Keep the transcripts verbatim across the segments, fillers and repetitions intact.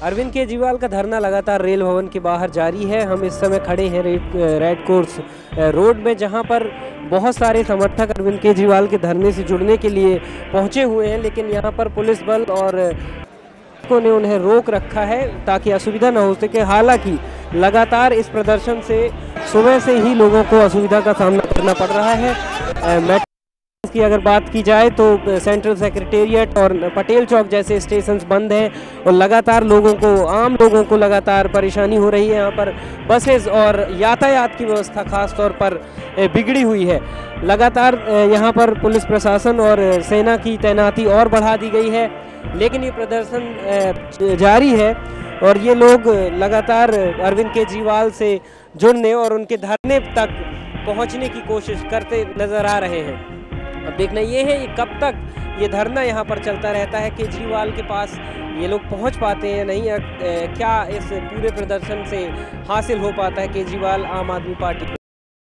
अरविंद केजरीवाल का धरना लगातार रेल भवन के बाहर जारी है। हम इस समय खड़े हैं रेड रेड कोर्स रोड में, जहां पर बहुत सारे समर्थक अरविंद केजरीवाल के धरने से जुड़ने के लिए पहुंचे हुए हैं, लेकिन यहां पर पुलिस बल और ने उन्हें रोक रखा है ताकि असुविधा न हो सके। हालांकि लगातार इस प्रदर्शन से सुबह से ही लोगों को असुविधा का सामना करना पड़ रहा है। की अगर बात की जाए तो सेंट्रल सेक्रेटेरिएट और पटेल चौक जैसे स्टेशंस बंद हैं और लगातार लोगों को आम लोगों को लगातार परेशानी हो रही है। यहाँ पर बसेस और यातायात की व्यवस्था खास तौर पर बिगड़ी हुई है। लगातार यहाँ पर पुलिस प्रशासन और सेना की तैनाती और बढ़ा दी गई है, लेकिन ये प्रदर्शन जारी है और ये लोग लगातार अरविंद केजरीवाल से जुड़ने और उनके धरने तक पहुँचने की कोशिश करते नजर आ रहे हैं। अब देखना ये है कि कब तक ये धरना यहाँ पर चलता रहता है, केजरीवाल के पास ये लोग पहुँच पाते हैं नहीं, क्या इस पूरे प्रदर्शन से हासिल हो पाता है केजरीवाल आम आदमी पार्टी को।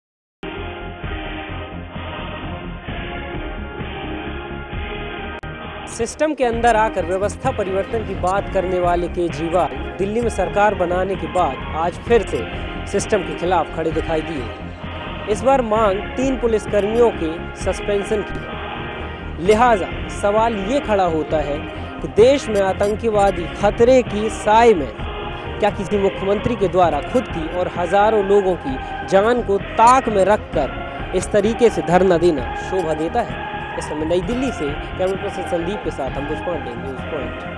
सिस्टम के अंदर आकर व्यवस्था परिवर्तन की बात करने वाले केजरीवाल दिल्ली में सरकार बनाने के बाद आज फिर से सिस्टम के खिलाफ खड़े दिखाई दिए। इस बार मांग तीन पुलिसकर्मियों के सस्पेंशन की है। लिहाजा सवाल ये खड़ा होता है कि देश में आतंकवादी खतरे की साए में क्या किसी मुख्यमंत्री के द्वारा खुद की और हजारों लोगों की जान को ताक में रखकर इस तरीके से धरना देना शोभा देता है। इस समय नई दिल्ली से कैमरा पर्सन संदीप के साथ हम पांडे, न्यूज़ पॉइंट।